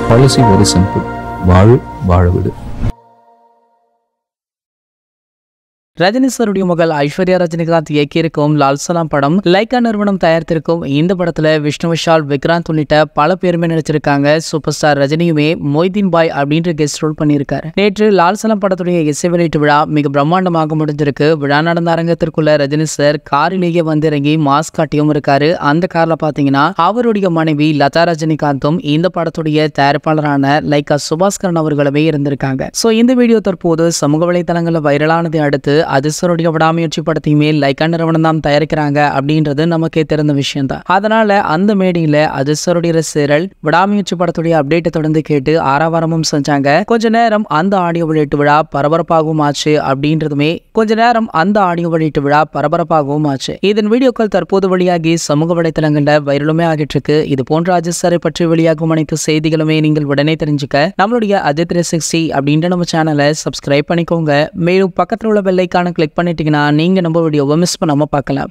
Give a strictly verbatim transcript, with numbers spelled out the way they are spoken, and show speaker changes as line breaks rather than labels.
Policy very simple. வாழு வாழ விடு.
ரஜினி சாருடைய மகள் ஐஸ்வர்யா ரஜினிகாந்த் இயக்கியிருக்கும் லால் சலாம் படம் லைகா நிறுவனம் தயாரித்திருக்கும் இந்த படத்துல விஷ்ணு விஷால், விக்ராந்த் உள்ளிட்ட பல பேருமே நடிச்சிருக்காங்க. சூப்பர் ஸ்டார் ரஜினியுமே மொய்தீன் பாய் அப்படின்ற கெஸ்ட் ரோல் பண்ணியிருக்காரு. நேற்று லால் சலாம் படத்துடைய இசை வெளியீட்டு விழா மிக பிரம்மாண்டமாக முடிஞ்சிருக்கு. விழா நடந்த அரங்கத்திற்குள்ள ரஜினி சார் காரிலேயே வந்து இறங்கி மாஸ்க் காட்டியும் இருக்காரு. அந்த கார்ல பாத்தீங்கன்னா அவருடைய மனைவி லதா ரஜினிகாந்தும் இந்த படத்துடைய தயாரிப்பாளரான லைகா சுபாஸ்கரன் அவர்களுமே இருந்திருக்காங்க. சோ இந்த வீடியோ தற்போது சமூக வலைதளங்களில் வைரலானதை அடுத்து அதிர்ஷ்டருடைய விடாமுயற்சி படத்தையுமே லைகா நிறுவனம் தான் தயாரிக்கிறாங்க அப்படின்றது நமக்கே தெரிந்த விஷயம் தான். அதனால அந்த மேடையில அதிர்ஷ்டருடைய ரசிகர்கள் விடாமுயற்சி படத்துடைய அப்டேட்டை தொடர்ந்து கேட்டு ஆரவாரமும் செஞ்சாங்க. கொஞ்ச நேரம் அந்த ஆடியோ வெளியீட்டு விழா பரபரப்பாகவும் ஆச்சு அப்படின்றதுமே கொஞ்ச நேரம் அந்த ஆடியோ வெளியீட்டு விழா பரபரப்பாகவும் ஆச்சு. இதன் வீடியோக்கள் தற்போது வெளியாகி சமூக வலைதளங்கள்ல வைரலுமே ஆகிட்டு இருக்கு. இது போன்ற அதிர்ஷ்டரை பற்றி வெளியாகும் அனைத்து செய்திகளுமே நீங்கள் உடனே தெரிஞ்சுக்க நம்மளுடைய அஜித் த்ரீ சிக்ஸ்டி அப்படின்ற நம்ம சேனலை சப்ஸ்கிரைப் பண்ணிக்கோங்க. மேலும் பக்கத்தில் உள்ள பெல் ஐகானை கிளிக் பண்ணிட்டீங்கன்னா நீங்க நம்ம வீடியோவை மிஸ் பண்ணாம பார்க்கலாம்.